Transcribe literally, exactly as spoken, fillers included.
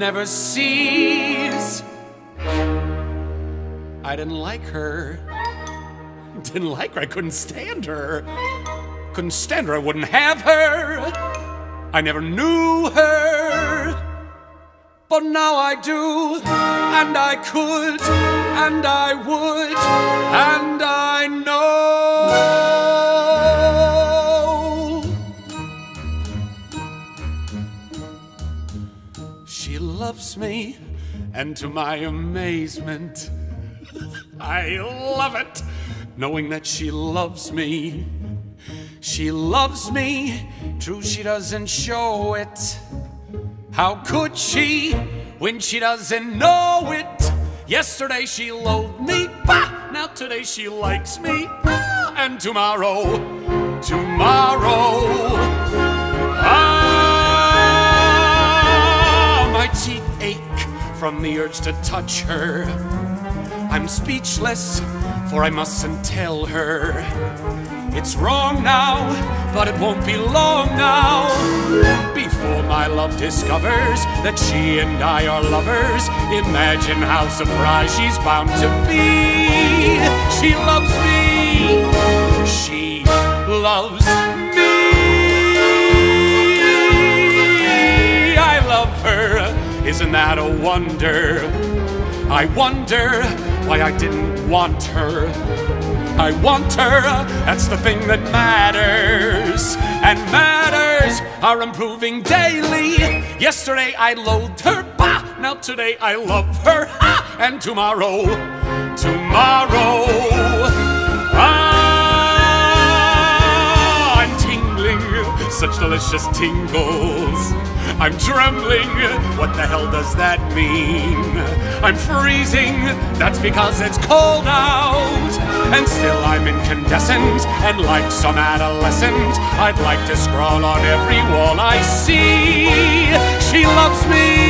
never sees. I didn't like her. Didn't like her, I couldn't stand her. Couldn't stand her, I wouldn't have her. I never knew her. But now I do, and I could, and I would, and I know. She loves me, and to my amazement, I love it, knowing that she loves me. She loves me, true she doesn't show it. How could she, when she doesn't know it? Yesterday she loathed me, bah! Now today she likes me, ah! And tomorrow, tomorrow, ah! My teeth ache from the urge to touch her. I'm speechless, for I mustn't tell her. It's wrong now, but it won't be long now before my love discovers that she and I are lovers. Imagine how surprised she's bound to be. She loves me. She loves me. I love her. Isn't that a wonder? I wonder why I didn't want her. I want her, that's the thing that matters. And matters are improving daily. Yesterday I loathed her, bah! Now today I love her, ha! And tomorrow, tomorrow, ah, I'm tingling, such delicious tingles. I'm trembling, what the hell does that mean? I'm freezing, that's because it's cold out. And still I'm incandescent, and like some adolescent, I'd like to scrawl on every wall I see. She loves me.